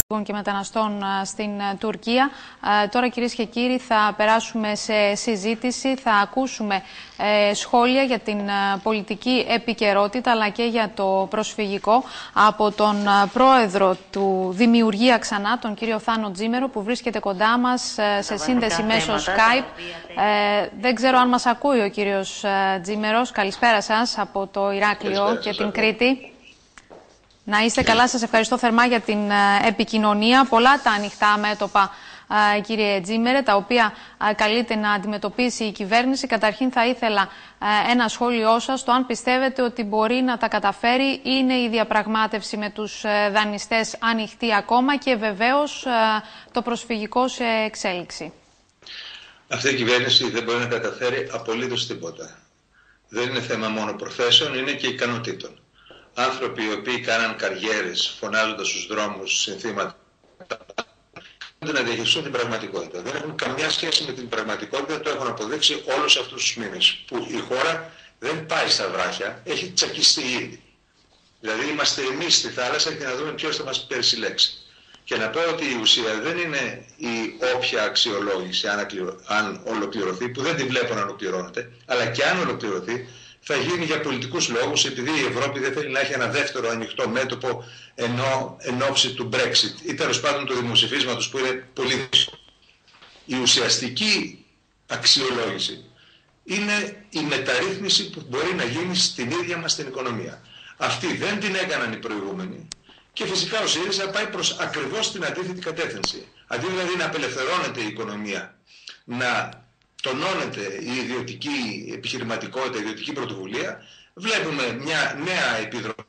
και μεταναστών στην Τουρκία. Τώρα, κυρίες και κύριοι, θα περάσουμε σε συζήτηση. Θα ακούσουμε σχόλια για την πολιτική επικαιρότητα αλλά και για το προσφυγικό από τον πρόεδρο του Δημιουργία ξανά, τον κύριο Θάνο Τζίμερο, που βρίσκεται κοντά μας σε σύνδεση μέσω Skype. Δεν ξέρω αν μας ακούει ο κύριος Τζίμερος. Καλησπέρα σας από το Ηράκλειο και την Κρήτη. Να είστε καλά, σας ευχαριστώ θερμά για την επικοινωνία. Πολλά τα ανοιχτά μέτωπα, κύριε Τζίμερε, τα οποία καλείται να αντιμετωπίσει η κυβέρνηση. Καταρχήν θα ήθελα ένα σχόλιο σας, το αν πιστεύετε ότι μπορεί να τα καταφέρει. Είναι η διαπραγμάτευση με τους δανειστές ανοιχτή ακόμα και βεβαίως το προσφυγικό σε εξέλιξη? Αυτή η κυβέρνηση δεν μπορεί να καταφέρει απολύτως τίποτα. Δεν είναι θέμα μόνο προθέσεων, είναι και ικανοτήτων. Άνθρωποι οι οποίοι κάναν καριέρες φωνάζοντας στους δρόμους συνθήματα δεν να διαχειριστούν την πραγματικότητα. Δεν έχουν καμιά σχέση με την πραγματικότητα, το έχουν αποδείξει όλους αυτούς τους μήνες. Που η χώρα δεν πάει στα βράχια, έχει τσακιστεί ήδη. Δηλαδή είμαστε εμείς στη θάλασσα και να δούμε ποιος θα μας περισυλλέξει. Και να πω ότι η ουσία δεν είναι η όποια αξιολόγηση, αν ολοκληρωθεί, που δεν τη βλέπω να ολοκληρώνεται, αλλά και αν ολοκληρωθεί, θα γίνει για πολιτικούς λόγους, επειδή η Ευρώπη δεν θέλει να έχει ένα δεύτερο ανοιχτό μέτωπο εν ώψη του Brexit ή τέλος πάντων του δημοψηφίσματος, που είναι πολύ δύσκολο. Η ουσιαστική αξιολόγηση είναι η μεταρρύθμιση που μπορεί να γίνει στην ίδια μας την οικονομία. Αυτή δεν την έκαναν οι προηγούμενοι και φυσικά ο ΣΥΡΙΖΑ πάει προς ακριβώς την αντίθετη κατεύθυνση. Αντί δηλαδή να απελευθερώνεται η οικονομία, να τονώνεται η ιδιωτική επιχειρηματικότητα, η ιδιωτική πρωτοβουλία, βλέπουμε μια νέα επιδρομή,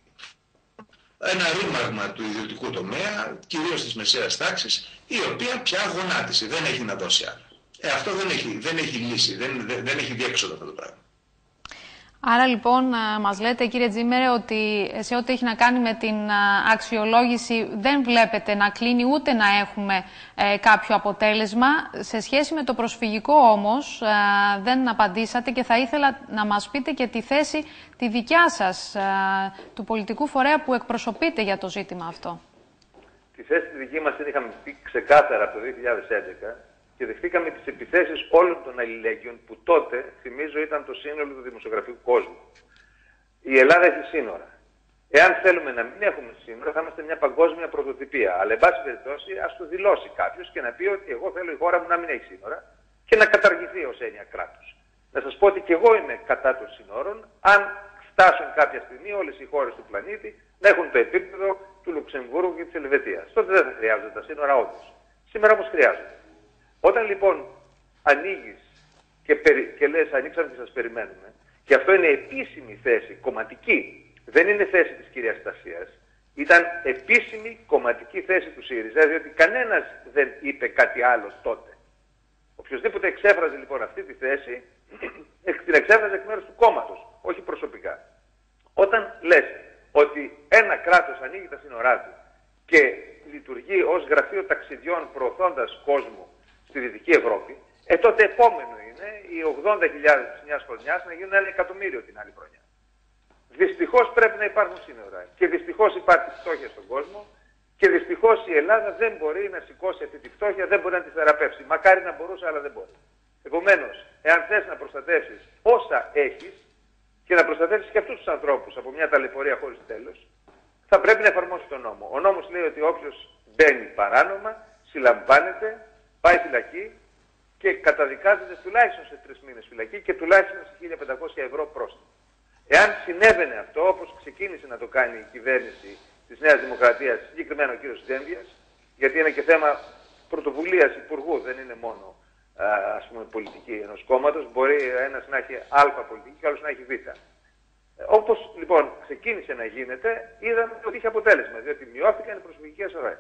ένα ρήμαγμα του ιδιωτικού τομέα, κυρίως της μεσαίας τάξης, η οποία πια γονάτισε, δεν έχει να δώσει άλλο. Αυτό δεν έχει λύση, δεν έχει διέξοδο αυτό το πράγμα. Άρα λοιπόν μας λέτε, κύριε Τζίμερε, ότι σε ό,τι έχει να κάνει με την αξιολόγηση δεν βλέπετε να κλείνει ούτε να έχουμε κάποιο αποτέλεσμα. Σε σχέση με το προσφυγικό όμως δεν απαντήσατε και θα ήθελα να μας πείτε και τη θέση τη δικιά σας, του πολιτικού φορέα που εκπροσωπείτε για το ζήτημα αυτό. Τη θέση τη δική μας την είχαμε πει ξεκάθαρα από το 2011. Και δεχτήκαμε τις επιθέσεις όλων των αλληλέγγυων που τότε, θυμίζω, ήταν το σύνολο του δημοσιογραφικού κόσμου. Η Ελλάδα έχει σύνορα. Εάν θέλουμε να μην έχουμε σύνορα, θα είμαστε μια παγκόσμια πρωτοτυπία. Αλλά, εν πάση περιπτώσει, ας το δηλώσει κάποιος και να πει ότι εγώ θέλω η χώρα μου να μην έχει σύνορα και να καταργηθεί ως έννοια κράτους. Να σας πω ότι και εγώ είμαι κατά των σύνορων, αν φτάσουν κάποια στιγμή όλες οι χώρες του πλανήτη να έχουν το επίπεδο του Λουξεμβούργου και της Ελβετίας. Τότε δεν θα χρειάζονται τα σύνορα όντως. Σήμερα όμως χρειάζονται. Όταν λοιπόν ανοίγεις και λες ανοίξαμε και σας περιμένουμε, και αυτό είναι επίσημη θέση, κομματική, δεν είναι θέση της κυρίας Στασίας, ήταν επίσημη κομματική θέση του ΣΥΡΙΖΑ, διότι κανένας δεν είπε κάτι άλλο τότε. Οποιοςδήποτε εξέφραζε λοιπόν αυτή τη θέση, την εξέφραζε εκ μέρους του κόμματος, όχι προσωπικά. Όταν λες ότι ένα κράτος ανοίγει τα σύνορά του και λειτουργεί ως γραφείο ταξιδιών προωθώντας κόσμο στη Δυτική Ευρώπη, τότε επόμενο είναι οι 80.000 της μιας χρονιάς να γίνουν 1 εκατομμύριο την άλλη χρονιά. Δυστυχώς πρέπει να υπάρχουν σύνορα. Και δυστυχώς υπάρχει φτώχεια στον κόσμο και δυστυχώς η Ελλάδα δεν μπορεί να σηκώσει αυτή τη φτώχεια, δεν μπορεί να τη θεραπεύσει. Μακάρι να μπορούσε, αλλά δεν μπορεί. Επομένως, εάν θες να προστατεύσεις όσα έχεις και να προστατεύσεις και αυτούς τους ανθρώπους από μια ταλαιπωρία χωρίς τέλος, θα πρέπει να εφαρμόσει τον νόμο. Ο νόμος λέει ότι όποιος μπαίνει παράνομα, συλλαμβάνεται, πάει φυλακή και καταδικάζεται τουλάχιστον σε 3 μήνες φυλακή και τουλάχιστον σε 1.500 ευρώ πρόστιμο. Εάν συνέβαινε αυτό, όπως ξεκίνησε να το κάνει η κυβέρνηση της Νέας Δημοκρατίας, συγκεκριμένα ο κύριος Δένδιας, γιατί είναι και θέμα πρωτοβουλίας υπουργού, δεν είναι μόνο ας πούμε πολιτική ενός κόμματος, μπορεί ένας να έχει α πολιτική και άλλος να έχει β. Όπως λοιπόν ξεκίνησε να γίνεται, είδαμε ότι είχε αποτέλεσμα, διότι μειώθηκαν οι προσφυγικές ροές.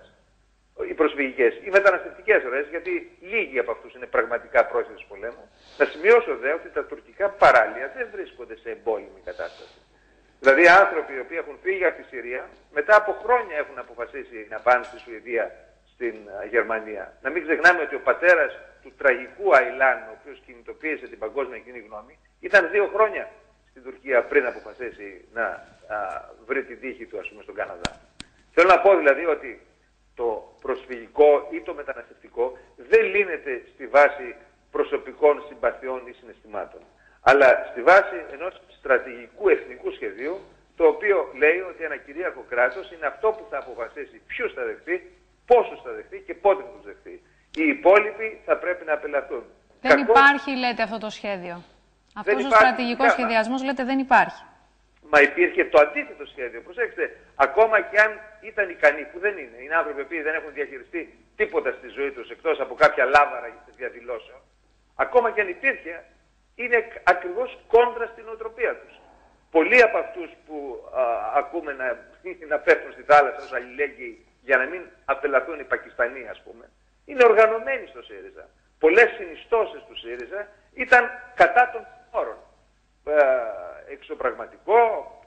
Οι μεταναστευτικές ροές, γιατί λίγοι από αυτούς είναι πραγματικά πρόσφυγες πολέμου. Να σημειώσω δε ότι τα τουρκικά παράλια δεν βρίσκονται σε εμπόλεμη κατάσταση. Δηλαδή άνθρωποι οι οποίοι έχουν φύγει από τη Συρία, μετά από χρόνια έχουν αποφασίσει να πάνε στη Σουηδία, στην Γερμανία. Να μην ξεχνάμε ότι ο πατέρας του τραγικού Αιλάν, ο οποίος κινητοποίησε την παγκόσμια κοινή γνώμη, ήταν 2 χρόνια στην Τουρκία πριν αποφασίσει να βρει την τύχη του, ας πούμε, στον Καναδά. Θέλω να πω δηλαδή ότι το προσφυγικό ή το μεταναστευτικό δεν λύνεται στη βάση προσωπικών συμπαθειών ή συναισθημάτων, αλλά στη βάση ενός στρατηγικού εθνικού σχεδίου, το οποίο λέει ότι ένα κυρίαρχο κράτος είναι αυτό που θα αποφασίσει ποιους θα δεχτεί, πόσους θα δεχτεί και πότε θα τους δεχτεί. Οι υπόλοιποι θα πρέπει να απελαθούν. Δεν υπάρχει, λέτε, αυτό το σχέδιο. Αυτός ο στρατηγικός σχεδιασμός, λέτε, δεν υπάρχει. Μα υπήρχε το αντίθετο σχέδιο. Προσέξτε, ακόμα και αν ήταν ικανοί, που δεν είναι, είναι άνθρωποι που δεν έχουν διαχειριστεί τίποτα στη ζωή τους εκτός από κάποια λάβαρα διαδηλώσεων, ακόμα και αν υπήρχε, είναι ακριβώς κόντρα στην νοοτροπία τους. Πολλοί από αυτούς που ακούμε να πέφτουν στη θάλασσα ως αλληλέγγυοι για να μην απελαθούν οι Πακιστανοί, ας πούμε, είναι οργανωμένοι στο ΣΥΡΙΖΑ. Πολλές συνιστώσεις του ΣΥΡΙΖΑ ήταν κατά των όρων. Εξωπραγματικό,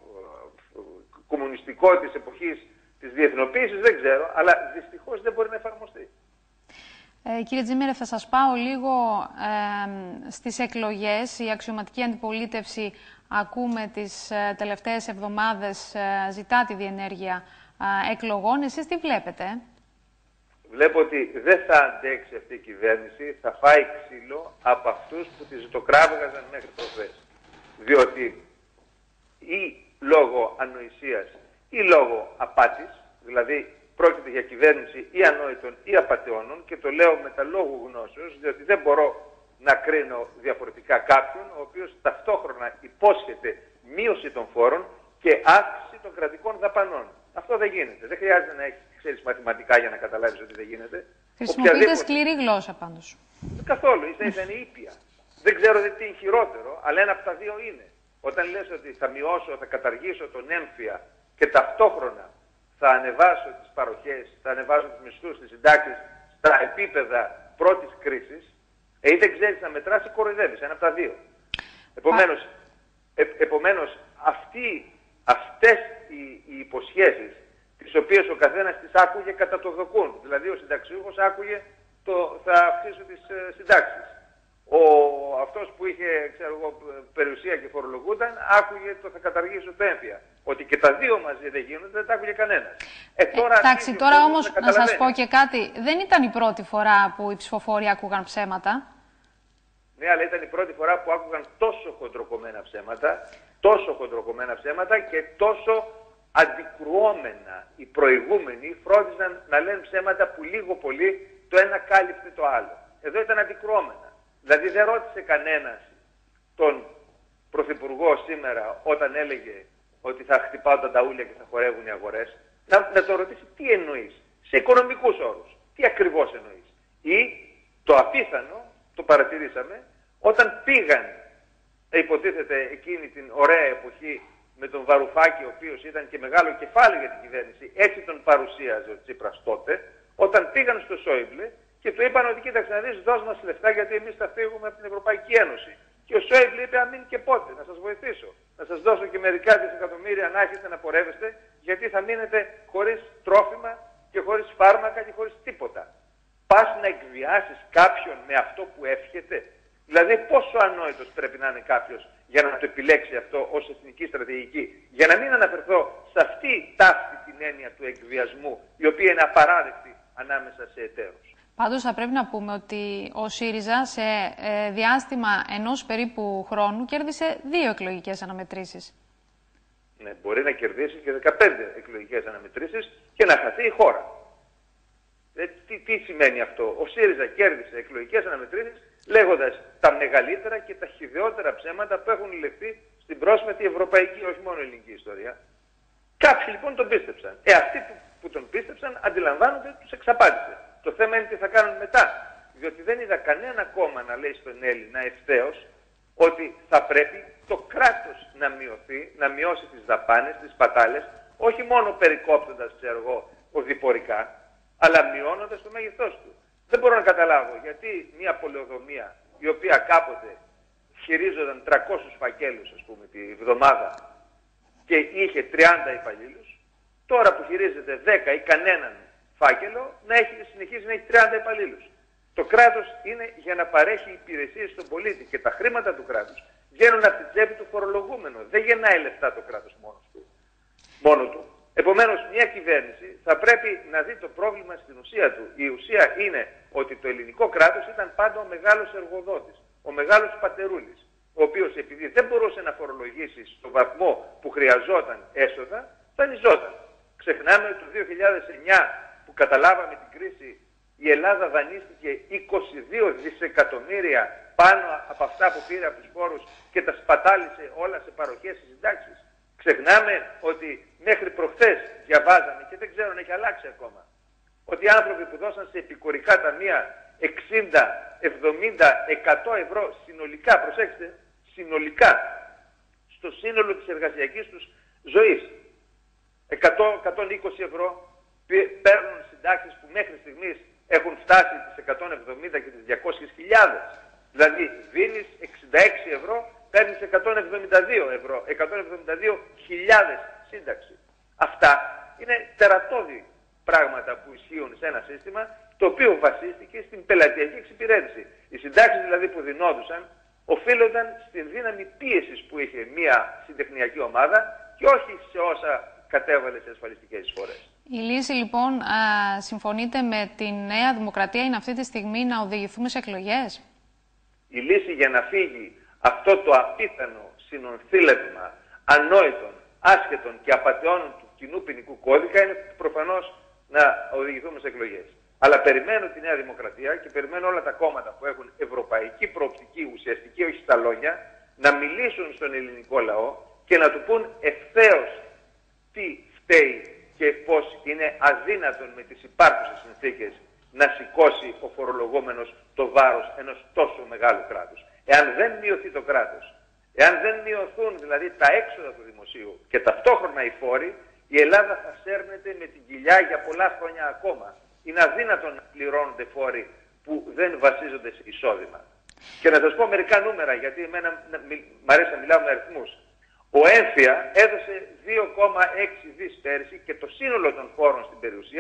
κομμουνιστικό της εποχής της διεθνοποίησης, δεν ξέρω, αλλά δυστυχώς δεν μπορεί να εφαρμοστεί. Κύριε Τζίμερεφ, θα σας πάω λίγο στις εκλογές. Η αξιωματική αντιπολίτευση, ακούμε τις τελευταίες εβδομάδες, ζητά τη διενέργεια εκλογών. Εσείς τι βλέπετε? Βλέπω ότι δεν θα αντέξει αυτή η κυβέρνηση, θα φάει ξύλο από αυτούς που τη ζητοκράβγαζαν μέχρι προχθές. Διότι ή λόγω ανοησίας ή λόγω απάτης, δηλαδή πρόκειται για κυβέρνηση ή ανόητων ή απατεώνων, και το λέω με τα λόγου γνώσεως, διότι δεν μπορώ να κρίνω διαφορετικά κάποιον ο οποίος ταυτόχρονα υπόσχεται μείωση των φόρων και αύξηση των κρατικών δαπανών. Αυτό δεν γίνεται. Δεν χρειάζεται να ξέρεις μαθηματικά για να καταλάβεις ότι δεν γίνεται. Χρησιμοποιείτε σκληρή γλώσσα πάντως. Καθόλου. Ίσα είναι ήπια. Δεν ξέρω τι είναι χειρότερο, αλλά ένα από τα δύο είναι. Όταν λες ότι θα μειώσω, θα καταργήσω τον έμφυα και ταυτόχρονα θα ανεβάσω τις παροχές, θα ανεβάσω τους μισθούς, τις συντάξεις στα επίπεδα πρώτης κρίσης, ή δεν ξέρεις να μετράς ή κοροϊδεύεις. Ένα από τα δύο. Επομένως αυτές οι υποσχέσεις, τις οποίες ο καθένας τις άκουγε κατά το δοκούν. Δηλαδή ο συνταξιούχος άκουγε θα αυξήσω τις συντάξεις. Αυτός που είχε, περιουσία και φορολογούνταν, άκουγε θα καταργήσω το έμφυα. Ότι και τα δύο μαζί δεν γίνονται, δεν τα άκουγε κανένας. Τώρα όμως να σας πω και κάτι. Δεν ήταν η πρώτη φορά που οι ψηφοφόροι άκουγαν ψέματα. Ναι, αλλά ήταν η πρώτη φορά που άκουγαν τόσο χοντροκομμένα ψέματα και τόσο αντικρουόμενα. Οι προηγούμενοι φρόντιζαν να λένε ψέματα που λίγο πολύ το ένα κάλυπτε το άλλο. Εδώ ήταν αντικρουόμενα. Δηλαδή δεν ρώτησε κανένας τον Πρωθυπουργό σήμερα όταν έλεγε ότι θα χτυπάω τα ταούλια και θα χορεύουν οι αγορές, να το ρωτήσει τι εννοείς, σε οικονομικούς όρους, τι ακριβώς εννοείς. Ή το απίθανο, το παρατηρήσαμε, όταν πήγαν, υποτίθεται εκείνη την ωραία εποχή με τον Βαρουφάκη, ο οποίος ήταν και μεγάλο κεφάλαιο για την κυβέρνηση, έτσι τον παρουσίαζε ο Τσίπρας τότε, όταν πήγαν στο Σόιμπλε και του είπαν ότι κοίταξε να δεις, δώσ' μας λεφτά γιατί εμείς θα φύγουμε από την Ευρωπαϊκή Ένωση. Και ο Σόιμπλε είπε, αμήν και πότε, να σας βοηθήσω. Να σας δώσω και μερικά δισεκατομμύρια να έχετε να πορεύεστε, γιατί θα μείνετε χωρίς τρόφιμα και χωρίς φάρμακα και χωρίς τίποτα. Πας να εκβιάσεις κάποιον με αυτό που εύχεται? Δηλαδή πόσο ανόητος πρέπει να είναι κάποιος για να το επιλέξει αυτό ως εθνική στρατηγική? Για να μην αναφερθώ σε αυτή ταύτη την έννοια του εκβιασμού, η οποία είναι απαράδεκτη ανάμεσα σε εταίρους. Πάντως θα πρέπει να πούμε ότι ο ΣΥΡΙΖΑ σε διάστημα ενός περίπου χρόνου κέρδισε 2 εκλογικές αναμετρήσεις. Ναι, μπορεί να κερδίσει και 15 εκλογικές αναμετρήσεις και να χαθεί η χώρα. Τι σημαίνει αυτό? Ο ΣΥΡΙΖΑ κέρδισε εκλογικές αναμετρήσεις λέγοντας τα μεγαλύτερα και τα χυδαιότερα ψέματα που έχουν λεχθεί στην πρόσφατη ευρωπαϊκή, όχι μόνο ελληνική ιστορία. Κάποιοι λοιπόν τον πίστεψαν. Αυτοί που τον πίστεψαν αντιλαμβάνονται ότι τους εξαπάτησε. Το θέμα είναι τι θα κάνουν μετά. Διότι δεν είδα κανένα κόμμα να λέει στον Έλληνα ευθέως ότι θα πρέπει το κράτος να μειώσει τις δαπάνες, τις πατάλες, όχι μόνο περικόπτοντας, οδηπορικά, αλλά μειώνοντας το μέγεθός του. Δεν μπορώ να καταλάβω γιατί μια πολεοδομία η οποία κάποτε χειρίζονταν 300 φακέλους, ας πούμε, τη βδομάδα και είχε 30 υπαλλήλους, τώρα που χειρίζεται 10 ή κανέναν φάκελο, συνεχίζει να έχει 30 υπαλλήλους. Το κράτος είναι για να παρέχει υπηρεσίες στον πολίτη και τα χρήματα του κράτους βγαίνουν από την τσέπη του φορολογούμενου. Δεν γεννάει λεφτά το κράτος μόνο του. Επομένως, μια κυβέρνηση θα πρέπει να δει το πρόβλημα στην ουσία του. Η ουσία είναι ότι το ελληνικό κράτος ήταν πάντα ο μεγάλος εργοδότης, ο μεγάλος πατερούλης, ο οποίος επειδή δεν μπορούσε να φορολογήσει στο βαθμό που χρειαζόταν έσοδα, δανειζόταν. Ξεχνάμε ότι το 2009 που καταλάβαμε την κρίση, η Ελλάδα δανείστηκε 22 δισεκατομμύρια πάνω από αυτά που πήρε από τους φόρους και τα σπατάλησε όλα σε παροχές και συντάξεις. Ξεχνάμε ότι μέχρι προχθές διαβάζαμε, και δεν ξέρω αν έχει αλλάξει ακόμα, ότι οι άνθρωποι που δώσαν σε επικουρικά ταμεία 60, 70, 100 ευρώ συνολικά, προσέξτε, συνολικά, στο σύνολο της εργασιακής τους ζωής, 100-120 ευρώ παίρνουν συντάξεις που μέχρι στιγμής έχουν φτάσει τις 170 και τις 200.000. Δηλαδή δίνεις 66 ευρώ, παίρνεις 172 ευρώ, 172.000 σύνταξη. Αυτά είναι τερατώδη πράγματα που ισχύουν σε ένα σύστημα το οποίο βασίστηκε στην πελατειακή εξυπηρέτηση. Οι συντάξεις δηλαδή που δινόντουσαν οφείλονταν στην δύναμη πίεσης που είχε μια συντεχνιακή ομάδα και όχι σε όσα κατέβαλε σε ασφαλιστικές εισφορές. Η λύση λοιπόν, συμφωνείτε με τη Νέα Δημοκρατία, είναι αυτή τη στιγμή να οδηγηθούμε σε εκλογές? Η λύση για να φύγει αυτό το απίθανο συνονθήλευμα ανόητων, άσχετων και απατεώνων του κοινού ποινικού κώδικα είναι προφανώς να οδηγηθούμε σε εκλογές. Αλλά περιμένω τη Νέα Δημοκρατία και περιμένω όλα τα κόμματα που έχουν ευρωπαϊκή προοπτική, ουσιαστική, όχι στα λόγια, να μιλήσουν στον ελληνικό λαό και να του πούν ευθέως τι φταίει και πώς είναι αδύνατον με τις υπάρχουσες συνθήκες να σηκώσει ο φορολογούμενος το βάρος ενός τόσο μεγάλου κράτους. Εάν δεν μειωθεί το κράτος, εάν δεν μειωθούν δηλαδή τα έξοδα του δημοσίου και ταυτόχρονα οι φόροι, η Ελλάδα θα σέρνεται με την κοιλιά για πολλά χρόνια ακόμα. Είναι αδύνατον να πληρώνονται φόροι που δεν βασίζονται σε εισόδημα. Και να σας πω μερικά νούμερα, γιατί εμένα μ' αρέσει να μιλάω με αριθμούς. Ο έμφυα έδωσε 2,6 δις πέρυσι και το σύνολο των φόρων στην περιουσία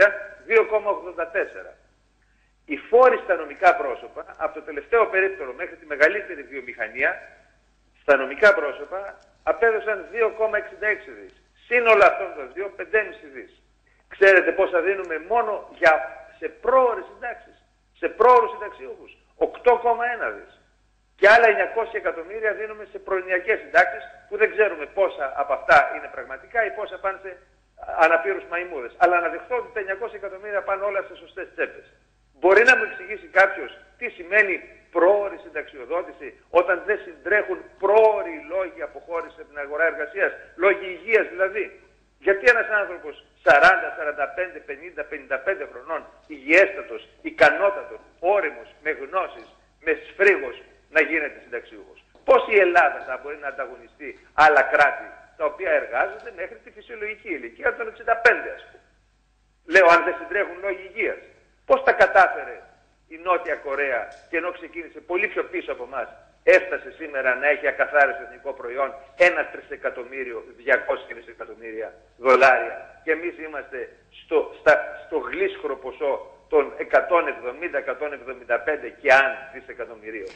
2,84. Οι φόροι στα νομικά πρόσωπα, από το τελευταίο περίπτωρο μέχρι τη μεγαλύτερη βιομηχανία, στα νομικά πρόσωπα απέδωσαν 2,66 δις. Σύνολο αυτών των δύο, 5,5 δις. Ξέρετε πόσα δίνουμε μόνο σε πρόωρες συντάξεις, σε πρόωρους συνταξιούχους? 8,1 δις. Και άλλα 900 εκατομμύρια δίνουμε σε προνοιακές συντάξεις που δεν ξέρουμε πόσα από αυτά είναι πραγματικά ή πόσα πάνε σε αναπήρους μαϊμούδες. Αλλά να δεχτώ ότι τα 900 εκατομμύρια πάνε όλα σε σωστές τσέπες. Μπορεί να μου εξηγήσει κάποιος τι σημαίνει πρόωρη συνταξιοδότηση όταν δεν συντρέχουν πρόωροι λόγοι αποχώρησης από την αγορά εργασίας, λόγοι υγείας δηλαδή? Γιατί ένας άνθρωπος 40, 45, 50, 55 χρονών, υγιέστατος, ικανότατος, όριμος, με γνώσεις, με σφρίγος, να γίνεται συνταξιούχος? Πώς η Ελλάδα θα μπορεί να ανταγωνιστεί άλλα κράτη τα οποία εργάζονται μέχρι τη φυσιολογική ηλικία των 65, ας πούμε? Λέω, αν δεν συντρέχουν λόγοι υγείας. Πώς τα κατάφερε η Νότια Κορέα και ενώ ξεκίνησε πολύ πιο πίσω από εμάς, έφτασε σήμερα να έχει ακαθάριστο εθνικό προϊόν 1.200.000.000 δισεκατομμύρια δολάρια και εμείς είμαστε στο γλίσχρο ποσό των 170-175 και αν δισεκατομμυρίων.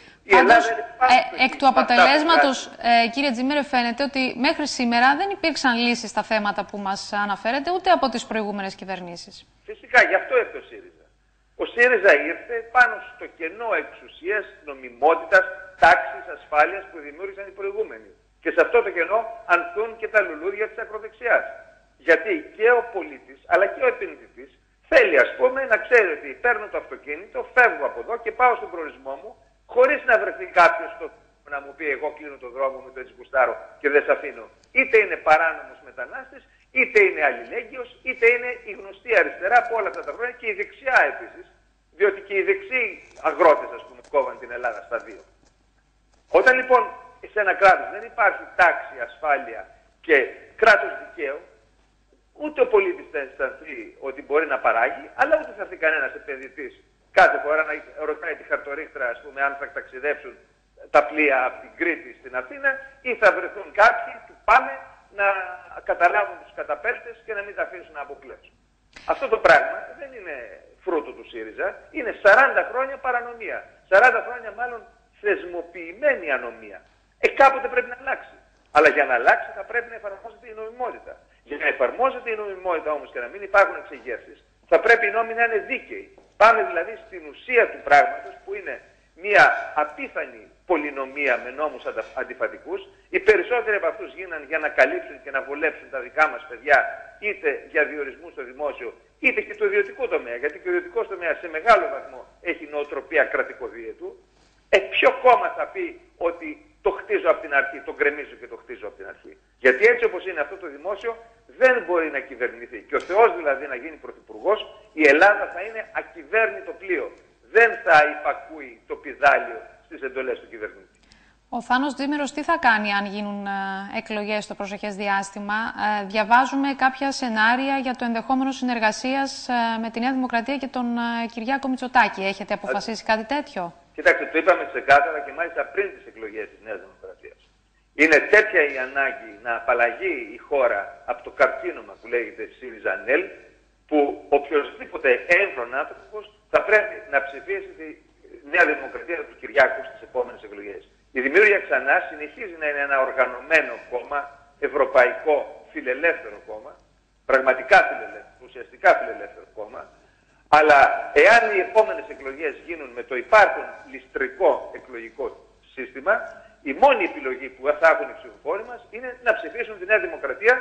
Εκ του αποτελέσματος, κύριε Τζίμερε, φαίνεται ότι μέχρι σήμερα δεν υπήρξαν λύσεις στα θέματα που μας αναφέρετε ούτε από τις προηγούμενες κυβερνήσεις. Φυσικά, γι' αυτό ήρθε ο ΣΥΡΙΖΑ. Ο ΣΥΡΙΖΑ ήρθε πάνω στο κενό εξουσίας, νομιμότητας, τάξης, ασφάλειας που δημιούργησαν οι προηγούμενοι. Και σε αυτό το κενό ανθούν και τα λουλούδια της ακροδεξιάς. Γιατί και ο πολίτης αλλά και ο επενδυτής θέλει, ας πούμε, να ξέρει ότι παίρνω το αυτοκίνητο, φεύγω από εδώ και πάω στον προορισμό μου, χωρίς να βρεθεί κάποιος να μου πει εγώ κλείνω το δρόμο μου, το έτσι γουστάρω και δεν σε αφήνω. Είτε είναι παράνομος μετανάστης, είτε είναι αλληλέγγυος, είτε είναι η γνωστή αριστερά από όλα αυτά τα χρόνια και η δεξιά επίσης, διότι και οι δεξιοί αγρότες, ας πούμε, κόβαν την Ελλάδα στα δύο. Όταν λοιπόν σε ένα κράτος δεν υπάρχει τάξη, ασφάλεια και κράτος δικαίου, ούτε ο πολίτης θα αισθανθεί ότι μπορεί να παράγει, αλλά ούτε θα έρθει κανένας επενδυτής κάθε φορά να ρωτάει τη χαρτορίχτρα, ας πούμε, αν θα ταξιδέψουν τα πλοία από την Κρήτη στην Αθήνα ή θα βρεθούν κάποιοι που πάμε να καταλάβουν τους καταπέλτες και να μην τα αφήσουν να αποκλέψουν. Αυτό το πράγμα δεν είναι φρούτο του ΣΥΡΙΖΑ, είναι 40 χρόνια παρανομία. 40 χρόνια μάλλον θεσμοποιημένη ανομία. Κάποτε πρέπει να αλλάξει. Αλλά για να αλλάξει θα πρέπει να εφαρμόζεται η νομιμότητα. Για να εφαρμόζεται η νομιμότητα όμως και να μην υπάρχουν εξεγέρσεις, θα πρέπει οι νόμοι να είναι δίκαιοι. Πάμε δηλαδή στην ουσία του πράγματος, που είναι μια απίθανη πολυνομία με νόμους αντιφατικούς. Οι περισσότεροι από αυτούς γίνανε για να καλύψουν και να βολέψουν τα δικά μας παιδιά, είτε για διορισμούς στο δημόσιο, είτε και του ιδιωτικού τομέα. Γιατί και ο ιδιωτικός τομέας σε μεγάλο βαθμό έχει νοοτροπία κρατικοδίαιτου. Ποιο κόμμα θα πει ότι το χτίζω από την αρχή, το γκρεμίζω και το χτίζω από την αρχή? Γιατί έτσι όπως είναι αυτό το δημόσιο δεν μπορεί να κυβερνηθεί. Και ο Θεός δηλαδή να γίνει πρωθυπουργός, η Ελλάδα θα είναι ακυβέρνητο πλοίο. Δεν θα υπακούει το πηδάλιο στις εντολές του κυβερνήτη. Ο Θάνος Τζίμερος τι θα κάνει αν γίνουν εκλογές στο προσεχές διάστημα? Διαβάζουμε κάποια σενάρια για το ενδεχόμενο συνεργασίας με τη Νέα Δημοκρατία και τον Κυριάκο Μητσοτάκη. Έχετε αποφασίσει κάτι τέτοιο? Κοιτάξτε, το είπαμε ξεκάθαρα και μάλιστα πριν τις εκλογές της Νέας Δημοκρατίας. Είναι τέτοια η ανάγκη να απαλλαγεί η χώρα από το καρκίνωμα που λέγεται ΣΥΡΙΖΑ-ΝΕΛ, που οποιοδήποτε έμφρον άνθρωπος θα πρέπει να ψηφίσει τη Νέα Δημοκρατία του Κυριάκου στις επόμενες εκλογές. Η Δημιούργια ξανά συνεχίζει να είναι ένα οργανωμένο κόμμα, ευρωπαϊκό, φιλελεύθερο κόμμα, πραγματικά φιλελεύθερο, ουσιαστικά φιλελεύθερο κόμμα, αλλά εάν οι επόμενες εκλογές γίνουν με το υπάρχον ληστρικό εκλογικό σύστημα, η μόνη επιλογή που θα έχουν οι ψηφοφόροι μας είναι να ψηφίσουν τη Νέα Δημοκρατία,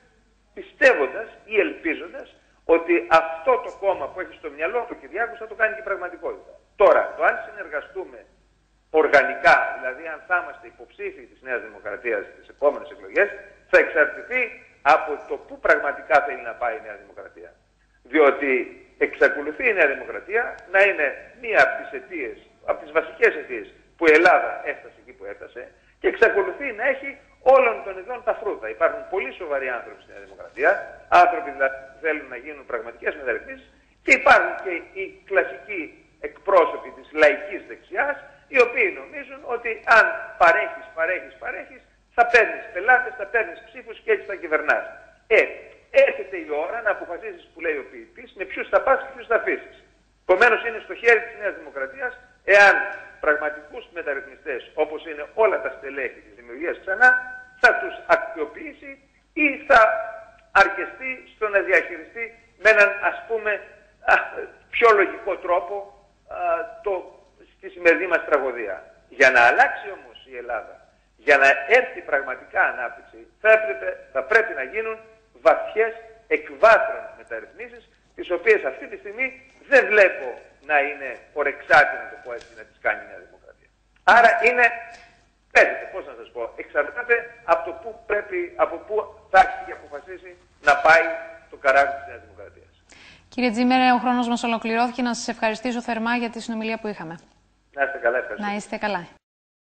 πιστεύοντας ή ελπίζοντας ότι αυτό το κόμμα που έχει στο μυαλό του Κυριάκου θα το κάνει και πραγματικότητα. Τώρα, το αν συνεργαστούμε οργανικά, δηλαδή αν θα είμαστε υποψήφοι της Νέας Δημοκρατίας στις επόμενες εκλογές, θα εξαρτηθεί από το πού πραγματικά θέλει να πάει η Νέα Δημοκρατία. Διότι εξακολουθεί η Νέα Δημοκρατία να είναι μία από τις αιτίες, από τις βασικές αιτίες που η Ελλάδα έφτασε εκεί που έφτασε, και εξακολουθεί να έχει όλων των ειδών τα φρούτα. Υπάρχουν πολύ σοβαροί άνθρωποι στη Νέα Δημοκρατία, άνθρωποι δηλαδή που θέλουν να γίνουν πραγματικές μεταρρυθμίσεις, και υπάρχουν και οι κλασικοί εκπρόσωποι της λαϊκής δεξιάς, οι οποίοι νομίζουν ότι αν παρέχεις, θα παίρνεις πελάτες, θα παίρνεις ψήφους και έτσι θα κυβερνάς. Έρχεται η ώρα να αποφασίσεις, που λέει ο ποιητής, με ποιους θα πας και ποιους θα αφήσεις. Επομένως είναι στο χέρι της Νέας Δημοκρατίας, εάν πραγματικούς μεταρρυθμιστές, όπως είναι όλα τα στελέχη της Δημιουργίας ξανά, θα τους αξιοποιήσει ή θα αρκεστεί στο να διαχειριστεί με έναν, ας πούμε, πιο λογικό τρόπο στη σημερινή μας τραγωδία. Για να αλλάξει όμως η Ελλάδα, για να έρθει πραγματικά ανάπτυξη, θα πρέπει να γίνουν βαθιές εκβάθρον μεταρρυθμίσεις, τις οποίες αυτή τη στιγμή δεν βλέπω να είναι ορεξάτη, να το πω έτσι, να τις κάνει η Νέα Δημοκρατία. Άρα είναι, πώς να σας πω, εξαρτάται από πού θα έχει και αποφασίσει να πάει το καράβι της Νέας Δημοκρατίας. Κύριε Τζίμερε, ο χρόνος μας ολοκληρώθηκε. Να σας ευχαριστήσω θερμά για τη συνομιλία που είχαμε. Να είστε καλά, ευχαριστώ. Να είστε καλά.